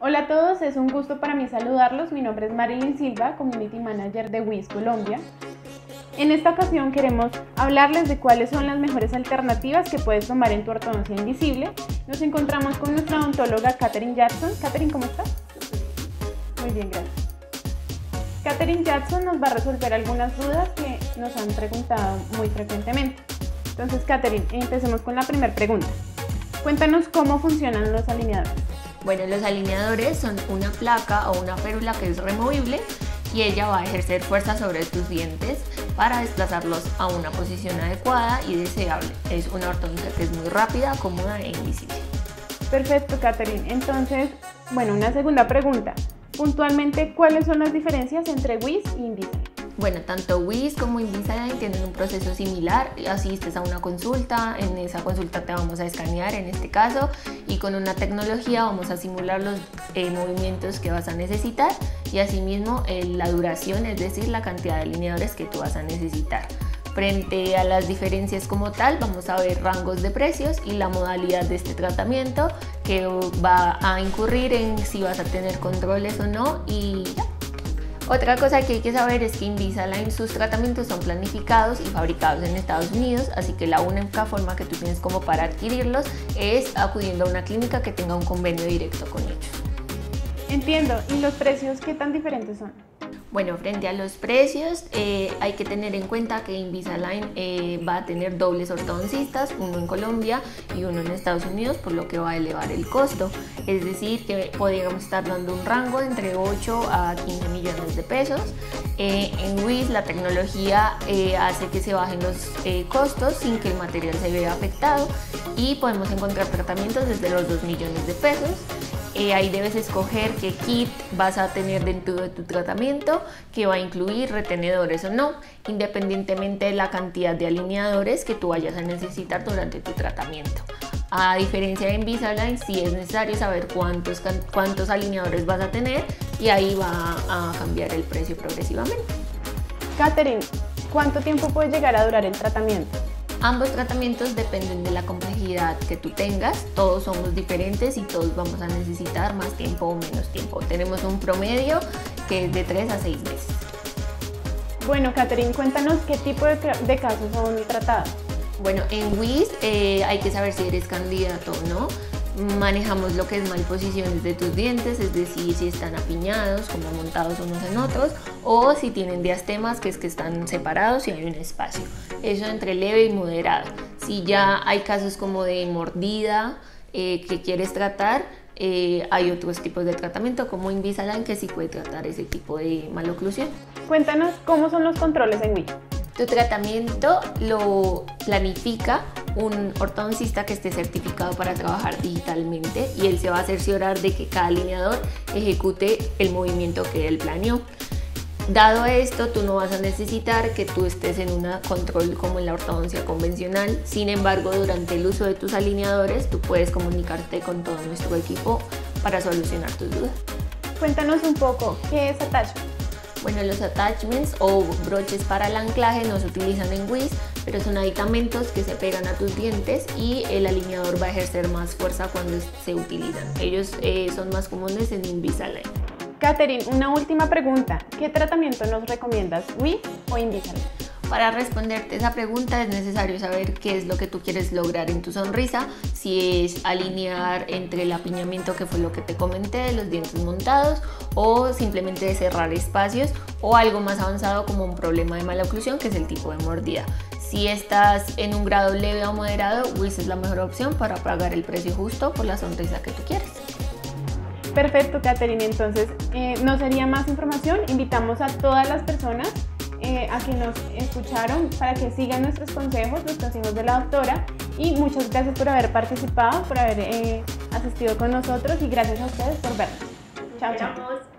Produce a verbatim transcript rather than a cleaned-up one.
Hola a todos, es un gusto para mí saludarlos. Mi nombre es Marilyn Silva, Community Manager de Wiz Colombia. En esta ocasión queremos hablarles de cuáles son las mejores alternativas que puedes tomar en tu ortodoncia invisible. Nos encontramos con nuestra odontóloga Katherine Jackson. Katherine, ¿cómo estás? Muy bien, gracias. Katherine Jackson nos va a resolver algunas dudas que nos han preguntado muy frecuentemente. Entonces, Katherine, empecemos con la primera pregunta. Cuéntanos cómo funcionan los alineadores. Bueno, los alineadores son una placa o una férula que es removible y ella va a ejercer fuerza sobre tus dientes para desplazarlos a una posición adecuada y deseable. Es una ortodoncia que es muy rápida, cómoda e invisible. Perfecto, Katherine. Entonces, bueno, una segunda pregunta. Puntualmente, ¿cuáles son las diferencias entre Wiz y Invisalign? Bueno, tanto Wiz como Invisalign tienen un proceso similar. Asistes a una consulta, en esa consulta te vamos a escanear en este caso y con una tecnología vamos a simular los eh, movimientos que vas a necesitar y asimismo eh, la duración, es decir, la cantidad de alineadores que tú vas a necesitar. Frente a las diferencias como tal, vamos a ver rangos de precios y la modalidad de este tratamiento que va a incurrir en si vas a tener controles o no y ya. Otra cosa que hay que saber es que Invisalign, sus tratamientos son planificados y fabricados en Estados Unidos, así que la única forma que tú tienes como para adquirirlos es acudiendo a una clínica que tenga un convenio directo con ellos. Entiendo. ¿Y los precios qué tan diferentes son? Bueno, frente a los precios eh, hay que tener en cuenta que Invisalign eh, va a tener dobles ortodoncistas, uno en Colombia y uno en Estados Unidos, por lo que va a elevar el costo. Es decir, que podríamos estar dando un rango entre ocho a quince millones de pesos. Eh, en Wiz la tecnología eh, hace que se bajen los eh, costos sin que el material se vea afectado y podemos encontrar tratamientos desde los dos millones de pesos. Eh, ahí debes escoger qué kit vas a tener dentro de tu tratamiento, que va a incluir retenedores o no, independientemente de la cantidad de alineadores que tú vayas a necesitar durante tu tratamiento. A diferencia de Invisalign, sí es necesario saber cuántos, cuántos alineadores vas a tener y ahí va a cambiar el precio progresivamente. Katherine, ¿cuánto tiempo puede llegar a durar el tratamiento? Ambos tratamientos dependen de la complejidad que tú tengas, todos somos diferentes y todos vamos a necesitar más tiempo o menos tiempo. Tenemos un promedio que es de tres a seis meses. Bueno, Katherine, cuéntanos qué tipo de, de casos son tratados. Bueno, en Wiz eh, hay que saber si eres candidato o no. Manejamos lo que es malposiciones de tus dientes, es decir, si están apiñados, como montados unos en otros, o si tienen diastemas, que es que están separados y hay un espacio. Eso entre leve y moderado. Si ya hay casos como de mordida eh, que quieres tratar, eh, hay otros tipos de tratamiento como Invisalign que sí puede tratar ese tipo de maloclusión. Cuéntanos cómo son los controles en Wiz. Tu tratamiento lo planifica un ortodoncista que esté certificado para trabajar digitalmente y él se va a cerciorar de que cada alineador ejecute el movimiento que él planeó. Dado esto, tú no vas a necesitar que tú estés en un control como en la ortodoncia convencional. Sin embargo, durante el uso de tus alineadores, tú puedes comunicarte con todo nuestro equipo para solucionar tus dudas. Cuéntanos un poco, ¿qué es attachment? Bueno, los attachments o broches para el anclaje no se utilizan en Wiz, pero son aditamentos que se pegan a tus dientes y el alineador va a ejercer más fuerza cuando se utilizan. Ellos eh, son más comunes en Invisalign. Katherine, una última pregunta. ¿Qué tratamiento nos recomiendas, Wiz o Invisalign? Para responderte esa pregunta es necesario saber qué es lo que tú quieres lograr en tu sonrisa, si es alinear entre el apiñamiento, que fue lo que te comenté, de los dientes montados, o simplemente cerrar espacios, o algo más avanzado como un problema de maloclusión, que es el tipo de mordida. Si estás en un grado leve o moderado, Wiz es la mejor opción para pagar el precio justo por la sonrisa que tú quieres. Perfecto, Katherine. Entonces, eh, no sería más información. Invitamos a todas las personas Eh, a que nos escucharon para que sigan nuestros consejos, los consejos de la doctora, y muchas gracias por haber participado, por haber eh, asistido con nosotros y gracias a ustedes por vernos. Chao, chao.